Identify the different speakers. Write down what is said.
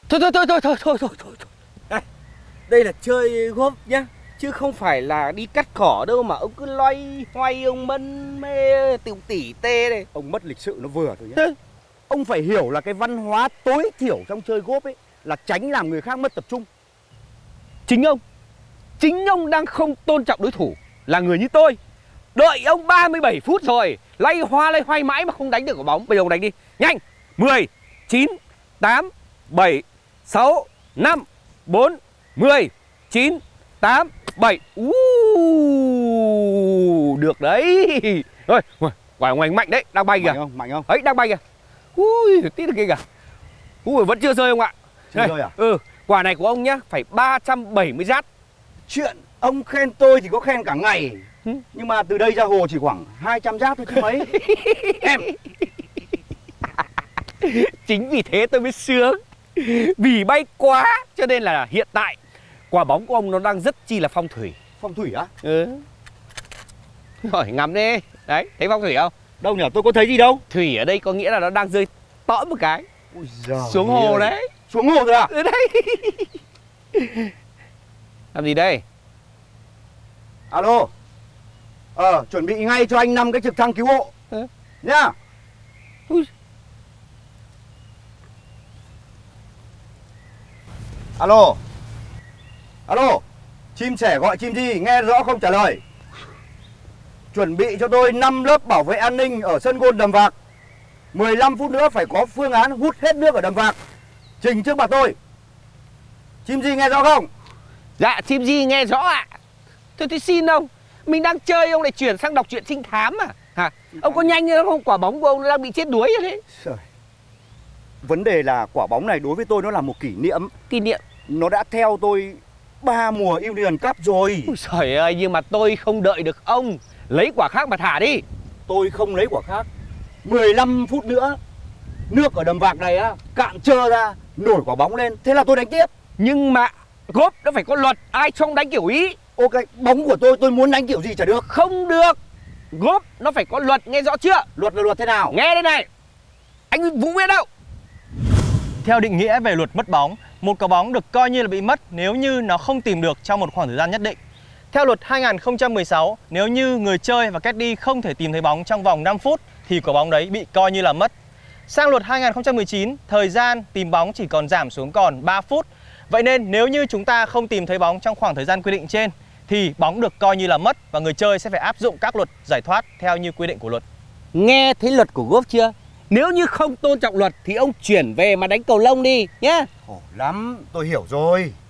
Speaker 1: Thôi. Này, đây là chơi golf nhá, chứ không phải là đi cắt cỏ đâu mà ông cứ loay hoay ông mân mê tiểu tỉ tê đây.
Speaker 2: Ông mất lịch sự nó vừa thôi nhá. Ông phải hiểu là cái văn hóa tối thiểu trong chơi golf ấy là tránh làm người khác mất tập trung.
Speaker 1: Chính ông đang không tôn trọng đối thủ là người như tôi. Đợi ông 37 phút rồi, loay hoay mãi mà không đánh được quả bóng. Bây giờ ông đánh đi, nhanh. 10, 9, 8, 7, 6, 5, 4, 10, 9, 8, 7. Được đấy. Rồi, quả ngoài mạnh đấy, đang bay kìa.
Speaker 2: Mạnh không?
Speaker 1: Ấy, đang bay kìa. Ui, tít được kia kìa. Vẫn chưa rơi ông ạ.
Speaker 2: Chưa rơi à?
Speaker 1: Quả này của ông nhá, phải 370 rát.
Speaker 2: Chuyện ông khen tôi thì có khen cả ngày. Nhưng mà từ đây ra hồ chỉ khoảng 200 rát thôi chứ mấy. Em.
Speaker 1: Chính vì thế tôi mới sướng. Vì bay quá cho nên là hiện tại quả bóng của ông nó đang rất chi là phong thủy.
Speaker 2: Phong thủy á?
Speaker 1: Hỏi ngắm đi. Đấy, thấy phong thủy không?
Speaker 2: Đâu nhỉ, tôi có thấy gì đâu.
Speaker 1: Thủy ở đây có nghĩa là nó đang rơi tõm một cái.
Speaker 2: Ôi giời,
Speaker 1: xuống hồ đấy.
Speaker 2: Xuống hồ rồi à?
Speaker 1: Đấy. Làm gì đây?
Speaker 2: Alo. Chuẩn bị ngay cho anh 5 cái trực thăng cứu hộ nhá. Alo. Chim sẻ gọi chim gì, nghe rõ không trả lời. Chuẩn bị cho tôi 5 lớp bảo vệ an ninh ở sân gôn Đầm Vạc. 15 phút nữa phải có phương án hút hết nước ở Đầm Vạc. Trình trước mặt tôi. Chim gì nghe rõ không?
Speaker 1: Dạ, chim gì nghe rõ ạ. Thôi thì xin ông. Mình đang chơi ông lại chuyển sang đọc truyện trinh thám à? Hả? Ông có nhanh không? Quả bóng của ông nó đang bị chết đuối như thế.
Speaker 2: Trời. Vấn đề là quả bóng này đối với tôi nó là một kỷ niệm.
Speaker 1: Kỷ niệm?
Speaker 2: Nó đã theo tôi 3 mùa Union Cup rồi.
Speaker 1: Ôi trời ơi, nhưng mà tôi không đợi được ông. Lấy quả khác mà thả đi.
Speaker 2: Tôi không lấy quả khác. 15 phút nữa nước ở Đầm Vạc này á cạn trơ ra, nổi quả bóng lên, thế là tôi đánh tiếp.
Speaker 1: Nhưng mà golf nó phải có luật, ai cho ông đánh kiểu ý.
Speaker 2: Ok, bóng của tôi muốn đánh kiểu gì chả được.
Speaker 1: Không được. Golf nó phải có luật, nghe rõ chưa?
Speaker 2: Luật là luật thế nào?
Speaker 1: Nghe đây này. Anh Vũ biết đâu.
Speaker 3: Theo định nghĩa về luật mất bóng, một quả bóng được coi như là bị mất nếu như nó không tìm được trong một khoảng thời gian nhất định. Theo luật 2016, nếu như người chơi và caddy không thể tìm thấy bóng trong vòng 5 phút thì quả bóng đấy bị coi như là mất. Sang luật 2019, thời gian tìm bóng chỉ còn giảm xuống còn 3 phút. Vậy nên nếu như chúng ta không tìm thấy bóng trong khoảng thời gian quy định trên thì bóng được coi như là mất và người chơi sẽ phải áp dụng các luật giải thoát theo như quy định của luật.
Speaker 1: Nghe thấy luật của golf chưa? Nếu như không tôn trọng luật thì ông chuyển về mà đánh cầu lông đi nhé.
Speaker 2: Khổ lắm, tôi hiểu rồi.